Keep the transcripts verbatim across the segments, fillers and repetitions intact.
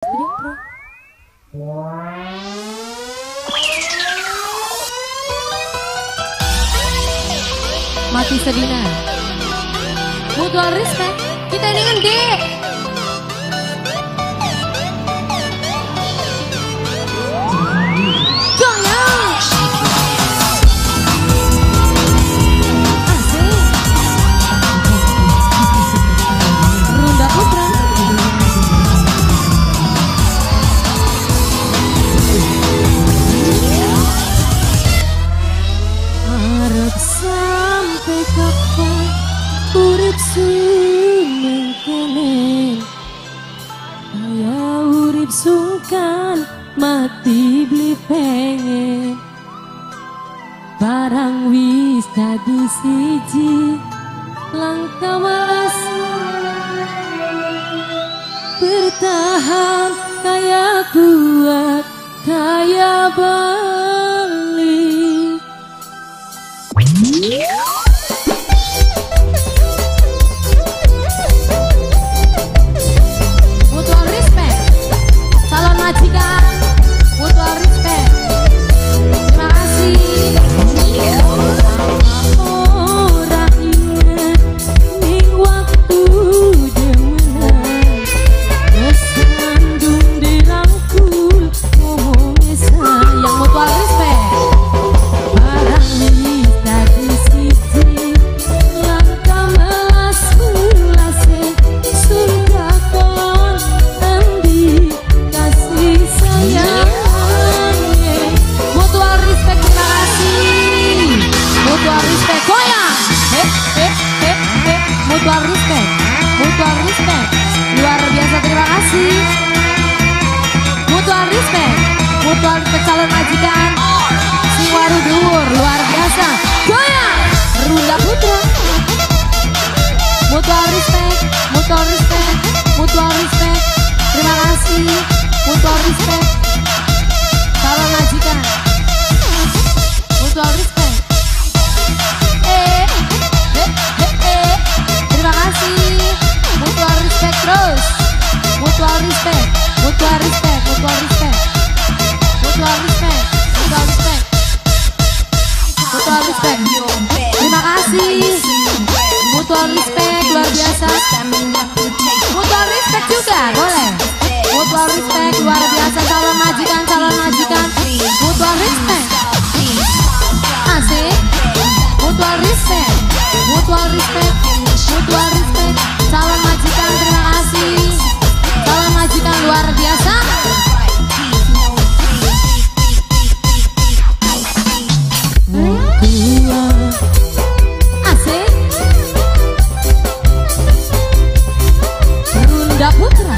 Studio Pro. Mati Sedina. Mutual respect. Kita ini ngendi. Sungkan mati beli pengen barang wis tadi siji langkah mas bertahan kaya kuat kaya beli. Mutual respect, mutual respect, luar biasa, terima kasih. Mutual respect, mutual respect calon majikan, si waru dhuwur, luar biasa. Goyang, Runda Putra. Mutual respect, mutual respect, mutual respect, terima kasih. Mutual respect, calon majikan, mutual respect. Terima kasih, mutual respect terus, mutual respect, mutual respect, mutual respect, mutual respect, mutual respect, mutual respect. Terima kasih, mutual respect luar biasa, mutual respect juga boleh, mutual respect luar biasa, calon majikan, calon majikan, mutual respect, asik, mutual respect, mutual respect. Mutual respect, calon majikan, terima kasih. Calon majikan luar biasa. Asik. Runda Putra.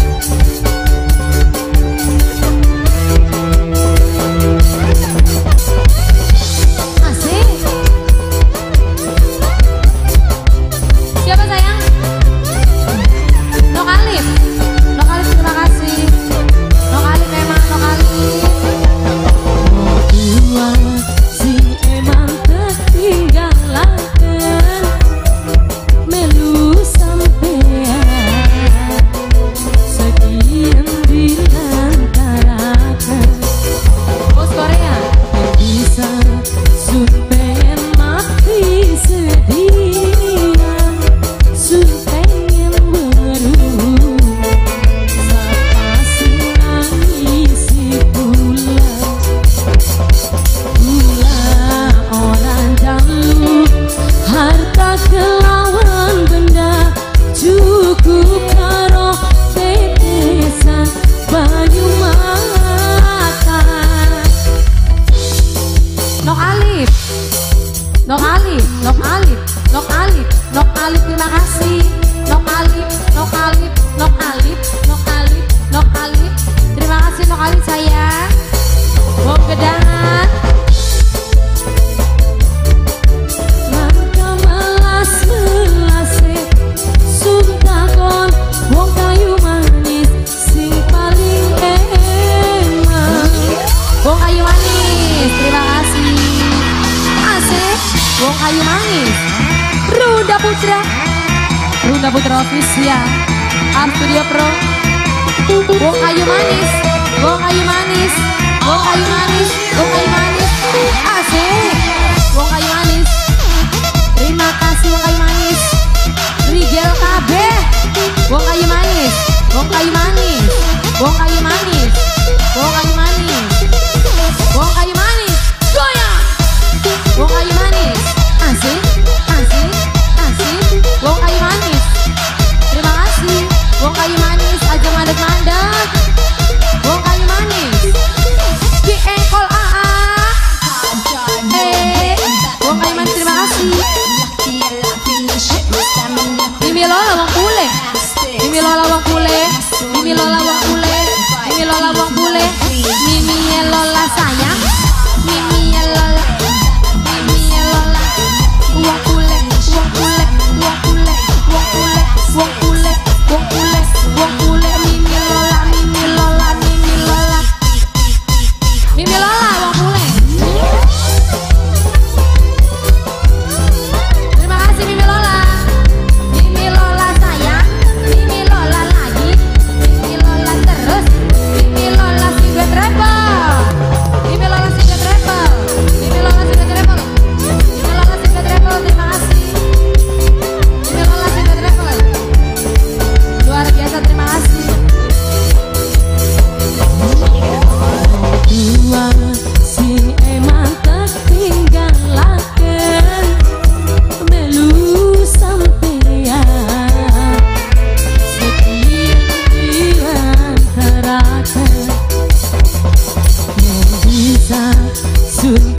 Nok Alif, Nok Alif, Nok Alif, Nok Alif, terima kasih. Nok Alif, Nok Alif, Nok Alif, Nok Alif, Nok Alif, terima kasih Nok Alif sayang. Bom gedangan. Langkah melas melase, sumpah kon, wong kayu manis, sing paling enak. Wong kayu manis, terima kasih. Asik. Wong kayu manis, Runda Putra, Runda Putra official, Art Studio Pro. Wong kayu manis, wong kayu manis, wong kayu manis, wong kayu manis. Asik. Wong kayu manis. Terima kasih wong kayu manis. Rigel kabeh. Wong kayu manis, wong kayu manis, wong kayu manis, wong kayu manis, wong kayu manis. Goyang. Wong kayu manis. Asik, asik, asik. Wong kayu manis. Terima kasih. Wong kayu manis aja mandek-mandek. Wong kayu manis. Di engkol A A. Eh, wong kayu manis terima kasih. Mimi Lola wong pule. Mimi Lola wong pule. Mimi Lola wong pule. Mimi Lola wong pule. Mimi Lola sayang. Mimi Lola. Mimi Lola. Wong pule, wong pule, wong pule, wong pule, wong pule, wong pule, wong pule. Mimi Lola, Mimi Lola, Mimi Lola. Mimi Lola wong pule. Terima kasih Mimi Lola. Mimi Lola sayang. Mimi Lola lagi. Mimi Lola terus. Mimi Lola single travel. Mimi Lola single travel. Mimi Lola single travel. Mimi Lola single travel. Terima kasih. Mimi Lola single travel. Luar biasa terima kasih. Dua sing emang ketinggalaken melu sampeyan sekian dilantaraken yang bisa sun